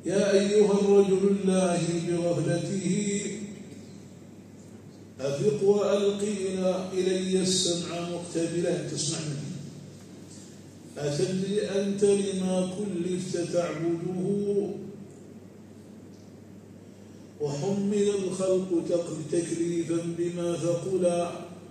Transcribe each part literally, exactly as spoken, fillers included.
يا أيها الرجل اللاهي بغفلته أفق وألقينا إلي السمع مقتبلا تسمع مني أتدري أنت لما كلفت تعبده وحمل الخلق تكليفا بما ثقلا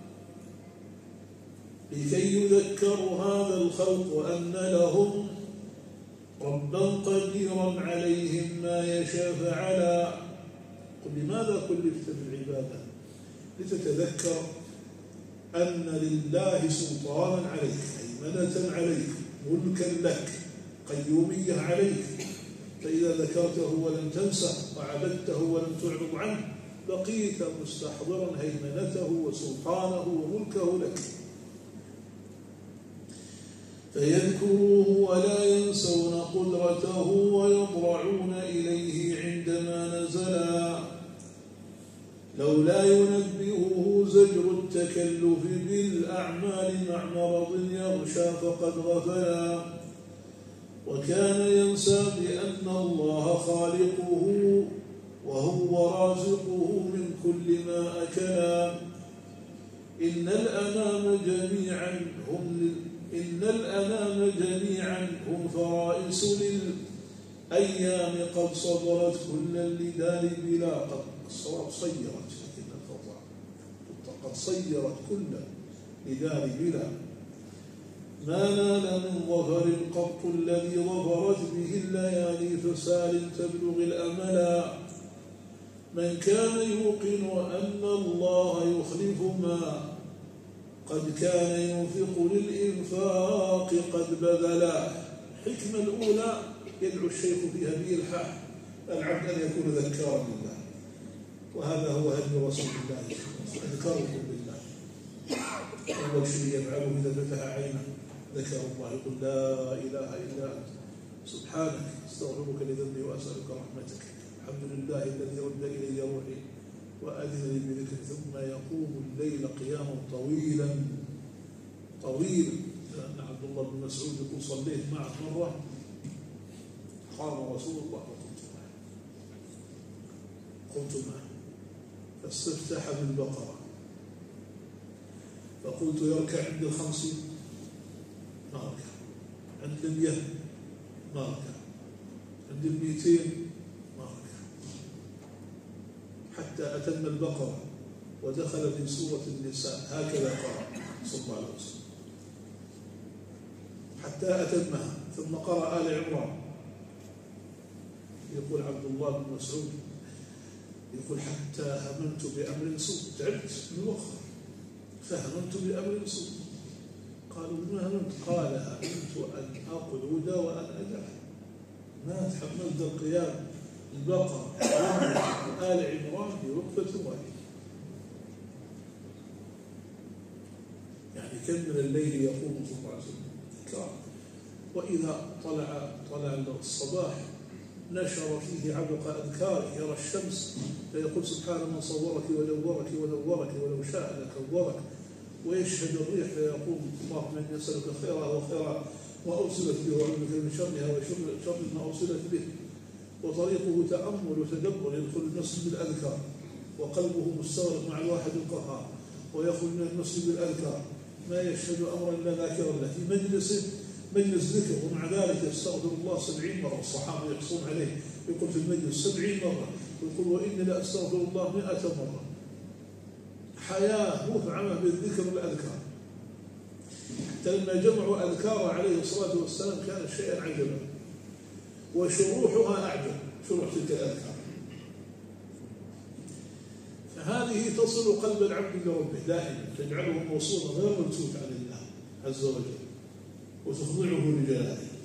لكي يذكروا هذا الخلق أن لهم ربا قديرا عليهم ما يشاء فعلا. قل لماذا كلفت بالعبادة؟ لتتذكر أن لله سلطانا عليك، هيمنة عليك، ملكا لك، قيومية عليك، فإذا ذكرته ولم تنسه وعبدته ولم تعرض عنه بقيت مستحضرا هيمنته وسلطانه وملكه لك. فيذكروه ولا ينسون قدرته ويضرعون إليه عندما نزلا لولا ينبهه زجر التكلف بالأعمال مع مرض يغشى فقد غفلا وكان ينسى بأن الله خالقه وهو رازقه من كل ما أكلا. إن الأنام جميعا هم إن الأنام جميعا هم فرائس للأيام قد صبرت كل اللدال بلا قد الصواب صيرت لكن الخطأ قد صيرت كل لدال بلا ما نال من ظفر قط الذي ظفرت به الليالي فسال تبلغ الأملا. من كان يوقن أن الله يخلف ما قد كان ينفق للإنفاق قد بذلا. الحكمة الأولى يدعو الشيخ فيها بإلحاح العبد أن يكون ذكارا لله، وهذا هو هدي رسول الله ذكركم بالله. أول شيء يفعله إذا فتح عينه ذكر الله يقول لا إله إلا أنت سبحانك استغفرك لذنبي وأسألك رحمتك الحمد لله الذي رد إلي روحي وأذن لي بذكر ثم يقوم الليل قياما طويلا طويلا. لأن عبد الله بن مسعود يقول صليت معه مرة قام رسول الله وقمت معه قمت معه فاستفتح بالبقرة فقلت يركع عند الخمسين ما ركع، عند المئة ما ركع، عند المئتين ما ركع، حتى أتم البقرة ودخل في سورة النساء هكذا قرأ صلى الله عليه وسلم حتى أتمها ثم قرأ آل عمران. يقول عبد الله بن مسعود يقول حتى هممت بأمر سوء تعبت من الوخر فهممت بأمر سوء. قالوا ما هممت؟ قال هممت أن أقعد وأن أجعل ما تحملت القيام البقرة وآل عمران في وقفة واحدة. يعني كم من الليل يقوم صلى الله عليه وسلم ذكر، وإذا طلع طلع الصباح نشر فيه عبق أذكاره يرى الشمس فيقول سبحان من صورك ودورك ونورك ولو شاء لكورك، ويشهد الريح فيقول اللهم إني أسألك خيرها وخير ما أرسلت به وأعوذ بك من شرها وشر ما أرسلت به. وطريقه تأمل وتدبر يدخل المسجد بالأذكار وقلبه مستغرق مع الواحد القهار ويخرج من المسجد بالأذكار ما يشهد أمرا إلا ذاكرا له في مجلسه مجلس ذكر ومع ذلك يستغفر الله سبعين مرة. الصحابة يقصون عليه يقول في المجلس سبعين مرة يقول وإني لأستغفر الله مئة مرة. حياة مفعمة بالذكر والأذكار حتى لما جمعوا أذكار عليه الصلاة والسلام كان شيئا عجبا وشروحها أعجب شروح تلك الأذكار. فهذه تصل قلب العبد لربه دائما تجعله موصولا غير ملتوت عن الله عز وجل وتخضعه لجلاله.